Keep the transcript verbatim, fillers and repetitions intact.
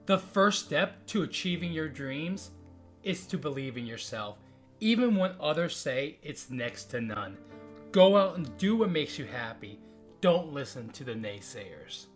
The first step to achieving your dreams is to believe in yourself, even when others say it's next to none. Go out and do what makes you happy. Don't listen to the naysayers.